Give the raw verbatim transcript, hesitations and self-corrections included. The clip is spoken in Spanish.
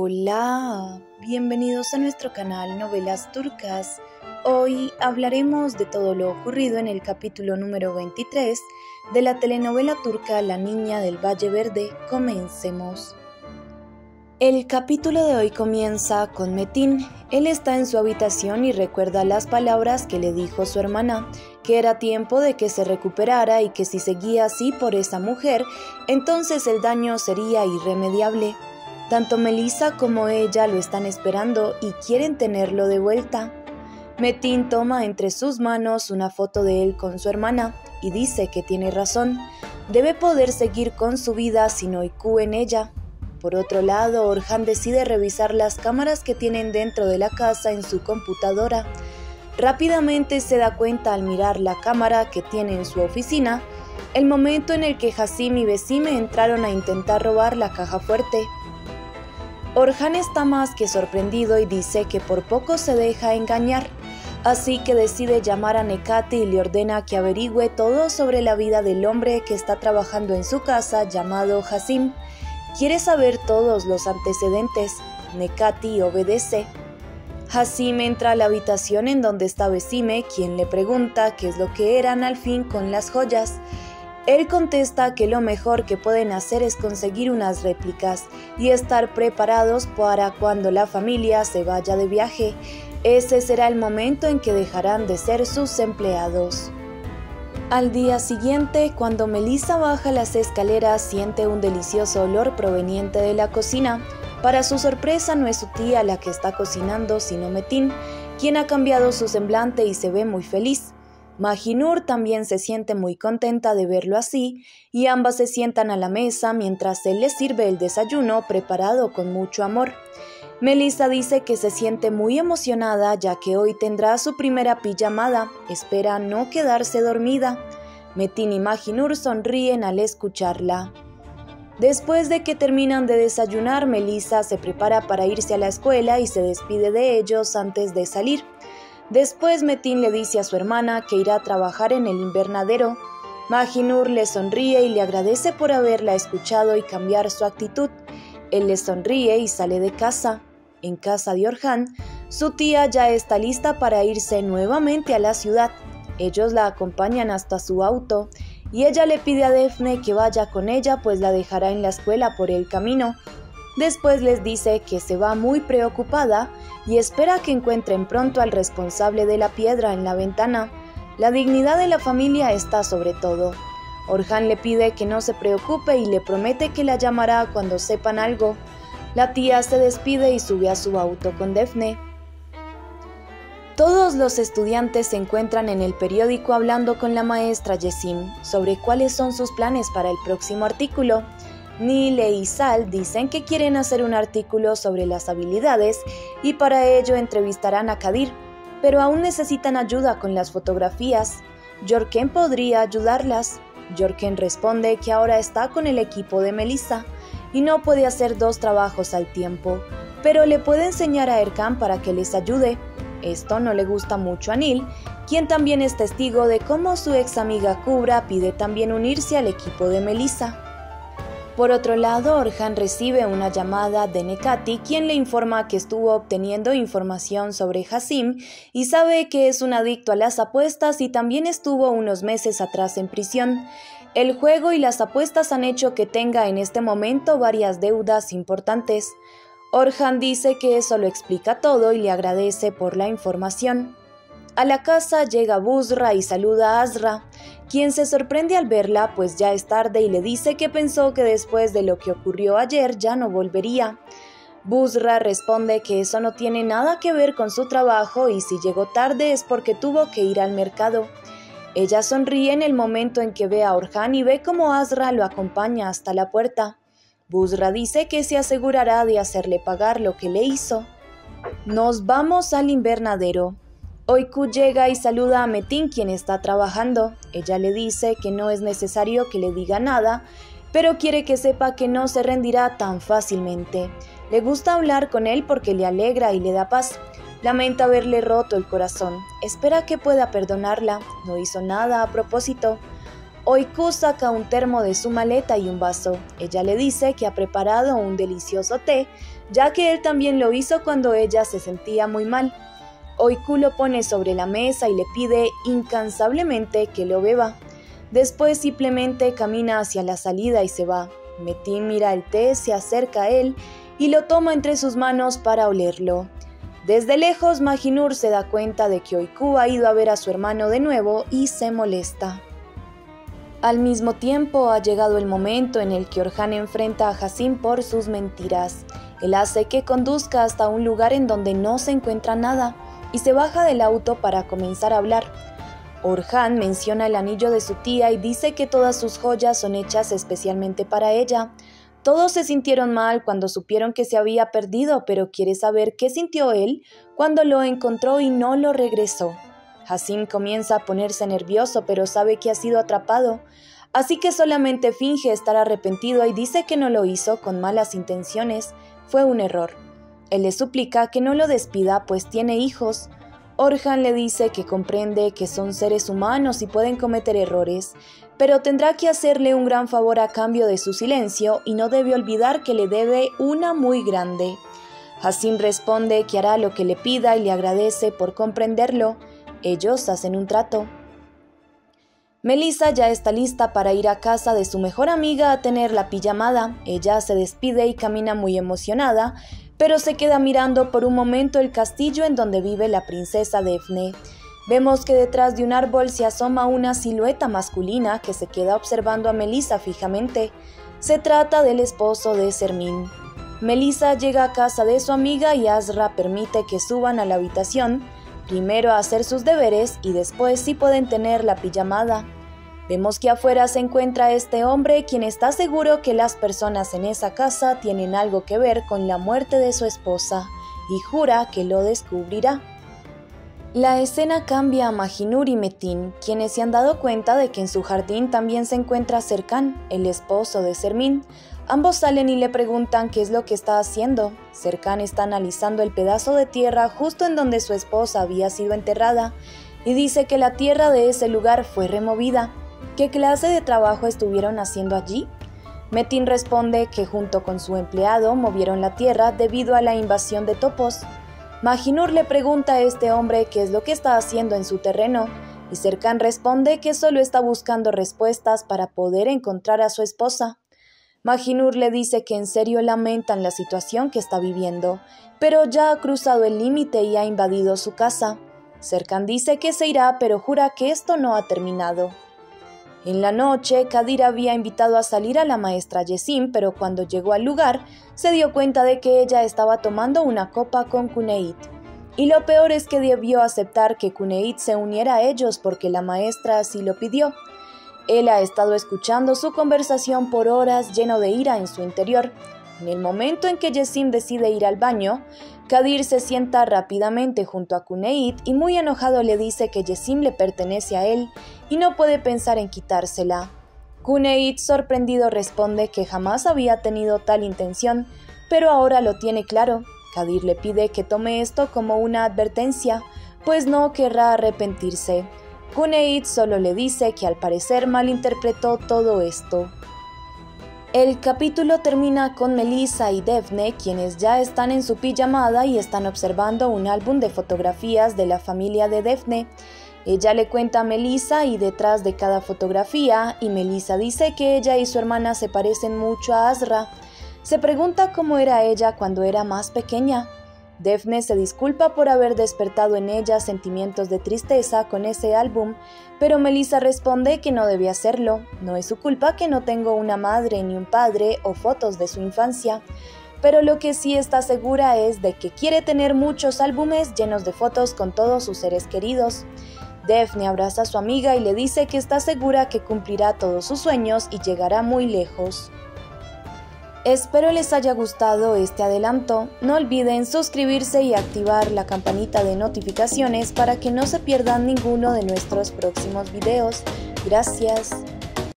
Hola, bienvenidos a nuestro canal Novelas Turcas. Hoy hablaremos de todo lo ocurrido en el capítulo número veintitrés de la telenovela turca La Niña del Valle Verde. Comencemos. El capítulo de hoy comienza con Metin. Él está en su habitación y recuerda las palabras que le dijo su hermana, que era tiempo de que se recuperara y que si seguía así por esa mujer, entonces el daño sería irremediable. Tanto Melissa como ella lo están esperando y quieren tenerlo de vuelta. Metin toma entre sus manos una foto de él con su hermana y dice que tiene razón. Debe poder seguir con su vida sin Oiku en ella. Por otro lado, Orhan decide revisar las cámaras que tienen dentro de la casa en su computadora. Rápidamente se da cuenta al mirar la cámara que tiene en su oficina, el momento en el que Hasim y Besime entraron a intentar robar la caja fuerte. Orhan está más que sorprendido y dice que por poco se deja engañar, así que decide llamar a Nekati y le ordena que averigüe todo sobre la vida del hombre que está trabajando en su casa llamado Hasim. Quiere saber todos los antecedentes. Nekati obedece. Hasim entra a la habitación en donde está Besime, quien le pregunta qué es lo que eran al fin con las joyas. Él contesta que lo mejor que pueden hacer es conseguir unas réplicas y estar preparados para cuando la familia se vaya de viaje. Ese será el momento en que dejarán de ser sus empleados. Al día siguiente, cuando Melissa baja las escaleras, siente un delicioso olor proveniente de la cocina. Para su sorpresa, no es su tía la que está cocinando, sino Metin, quien ha cambiado su semblante y se ve muy feliz. Mahinur también se siente muy contenta de verlo así, y ambas se sientan a la mesa mientras él les sirve el desayuno preparado con mucho amor. Melissa dice que se siente muy emocionada ya que hoy tendrá su primera pijamada, espera no quedarse dormida. Metin y Mahinur sonríen al escucharla. Después de que terminan de desayunar, Melissa se prepara para irse a la escuela y se despide de ellos antes de salir. Después Metin le dice a su hermana que irá a trabajar en el invernadero. Mahinur le sonríe y le agradece por haberla escuchado y cambiar su actitud. Él le sonríe y sale de casa. En casa de Orhan, su tía ya está lista para irse nuevamente a la ciudad. Ellos la acompañan hasta su auto y ella le pide a Defne que vaya con ella, pues la dejará en la escuela por el camino. Después les dice que se va muy preocupada y espera que encuentren pronto al responsable de la piedra en la ventana. La dignidad de la familia está sobre todo. Orhan le pide que no se preocupe y le promete que la llamará cuando sepan algo. La tía se despide y sube a su auto con Defne. Todos los estudiantes se encuentran en el periódico hablando con la maestra Yesim sobre cuáles son sus planes para el próximo artículo. Nile y Sal dicen que quieren hacer un artículo sobre las habilidades y para ello entrevistarán a Kadir, pero aún necesitan ayuda con las fotografías. Jorken podría ayudarlas. Jorken responde que ahora está con el equipo de Melissa y no puede hacer dos trabajos al tiempo, pero le puede enseñar a Erkan para que les ayude. Esto no le gusta mucho a Nil, quien también es testigo de cómo su ex amiga Kubra pide también unirse al equipo de Melissa. Por otro lado, Orhan recibe una llamada de Nekati, quien le informa que estuvo obteniendo información sobre Hasim y sabe que es un adicto a las apuestas y también estuvo unos meses atrás en prisión. El juego y las apuestas han hecho que tenga en este momento varias deudas importantes. Orhan dice que eso lo explica todo y le agradece por la información. A la casa llega Busra y saluda a Azra, quien se sorprende al verla pues ya es tarde y le dice que pensó que después de lo que ocurrió ayer ya no volvería. Busra responde que eso no tiene nada que ver con su trabajo y si llegó tarde es porque tuvo que ir al mercado. Ella sonríe en el momento en que ve a Orhan y ve cómo Azra lo acompaña hasta la puerta. Busra dice que se asegurará de hacerle pagar lo que le hizo. Nos vamos al invernadero. Oiku llega y saluda a Metin, quien está trabajando. Ella le dice que no es necesario que le diga nada, pero quiere que sepa que no se rendirá tan fácilmente. Le gusta hablar con él porque le alegra y le da paz. Lamenta haberle roto el corazón. Espera que pueda perdonarla. No hizo nada a propósito. Oiku saca un termo de su maleta y un vaso. Ella le dice que ha preparado un delicioso té, ya que él también lo hizo cuando ella se sentía muy mal. Oiku lo pone sobre la mesa y le pide incansablemente que lo beba. Después simplemente camina hacia la salida y se va. Metin mira el té, se acerca a él y lo toma entre sus manos para olerlo. Desde lejos, Majinur se da cuenta de que Oiku ha ido a ver a su hermano de nuevo y se molesta. Al mismo tiempo, ha llegado el momento en el que Orhan enfrenta a Hasim por sus mentiras. Él hace que conduzca hasta un lugar en donde no se encuentra nada y se baja del auto para comenzar a hablar. Orhan menciona el anillo de su tía y dice que todas sus joyas son hechas especialmente para ella. Todos se sintieron mal cuando supieron que se había perdido, pero quiere saber qué sintió él cuando lo encontró y no lo regresó. Hasim comienza a ponerse nervioso, pero sabe que ha sido atrapado, así que solamente finge estar arrepentido y dice que no lo hizo con malas intenciones, fue un error. Él le suplica que no lo despida, pues tiene hijos. Orhan le dice que comprende que son seres humanos y pueden cometer errores, pero tendrá que hacerle un gran favor a cambio de su silencio y no debe olvidar que le debe una muy grande. Hasim responde que hará lo que le pida y le agradece por comprenderlo. Ellos hacen un trato. Melissa ya está lista para ir a casa de su mejor amiga a tener la pijamada. Ella se despide y camina muy emocionada, pero se queda mirando por un momento el castillo en donde vive la princesa Defne. Vemos que detrás de un árbol se asoma una silueta masculina que se queda observando a Melissa fijamente. Se trata del esposo de Sermin. Melissa llega a casa de su amiga y Azra permite que suban a la habitación, primero a hacer sus deberes y después sí pueden tener la pijamada. Vemos que afuera se encuentra este hombre quien está seguro que las personas en esa casa tienen algo que ver con la muerte de su esposa y jura que lo descubrirá. La escena cambia a Majinur y Metin, quienes se han dado cuenta de que en su jardín también se encuentra Serkan, el esposo de Sermin. Ambos salen y le preguntan qué es lo que está haciendo. Serkan está analizando el pedazo de tierra justo en donde su esposa había sido enterrada y dice que la tierra de ese lugar fue removida. ¿Qué clase de trabajo estuvieron haciendo allí? Metin responde que junto con su empleado movieron la tierra debido a la invasión de topos. Majinur le pregunta a este hombre qué es lo que está haciendo en su terreno y Serkan responde que solo está buscando respuestas para poder encontrar a su esposa. Majinur le dice que en serio lamentan la situación que está viviendo, pero ya ha cruzado el límite y ha invadido su casa. Serkan dice que se irá, pero jura que esto no ha terminado. En la noche, Kadir había invitado a salir a la maestra Yesim, pero cuando llegó al lugar, se dio cuenta de que ella estaba tomando una copa con Cuneit. Y lo peor es que debió aceptar que Cuneit se uniera a ellos porque la maestra así lo pidió. Él ha estado escuchando su conversación por horas lleno de ira en su interior. En el momento en que Yesim decide ir al baño, Kadir se sienta rápidamente junto a Cuneit y muy enojado le dice que Yesim le pertenece a él y no puede pensar en quitársela. Cuneit, sorprendido, responde que jamás había tenido tal intención, pero ahora lo tiene claro. Kadir le pide que tome esto como una advertencia, pues no querrá arrepentirse. Cuneit solo le dice que al parecer malinterpretó todo esto. El capítulo termina con Melissa y Defne, quienes ya están en su pijamada y están observando un álbum de fotografías de la familia de Defne. Ella le cuenta a Melissa y detrás de cada fotografía, y Melissa dice que ella y su hermana se parecen mucho a Azra. Se pregunta cómo era ella cuando era más pequeña. Defne se disculpa por haber despertado en ella sentimientos de tristeza con ese álbum, pero Melissa responde que no debe hacerlo. No es su culpa que no tengo una madre ni un padre o fotos de su infancia, pero lo que sí está segura es de que quiere tener muchos álbumes llenos de fotos con todos sus seres queridos. Defne abraza a su amiga y le dice que está segura que cumplirá todos sus sueños y llegará muy lejos. Espero les haya gustado este adelanto. No olviden suscribirse y activar la campanita de notificaciones para que no se pierdan ninguno de nuestros próximos videos. Gracias.